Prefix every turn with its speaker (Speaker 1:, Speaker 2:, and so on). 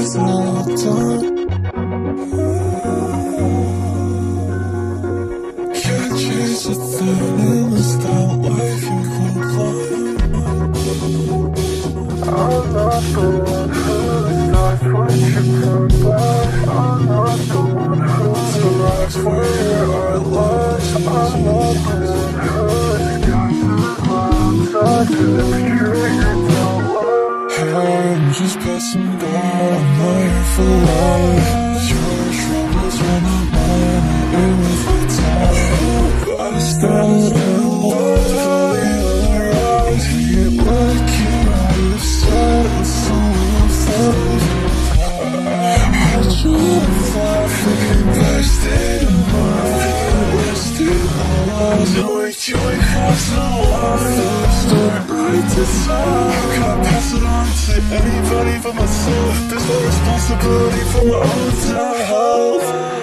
Speaker 1: it's all done. Can't chase a thing in this down life you comply. I'm not the one who starts when you come back. I'm not the one who survives where our lives. I'm not the one who's got the clouds. I infiltrate your down life. I'm just passing by, I'm not here for life. Your troubles are not mine, and with the time bystander and love, all the other eyes. Get like you out of sight, and so without I'll try to fly from your back state of mind. Wasted lives, knowing you ain't fast enough. Start right to top. How can I pass it on to anybody but myself? There's no responsibility for my own health.